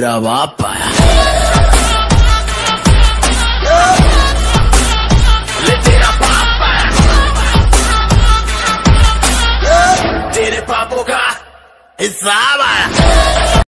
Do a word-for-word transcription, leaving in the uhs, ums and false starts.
तेरा बाप आया। ले तेरा बाप आया, तेरे पापों का हिसाब आया।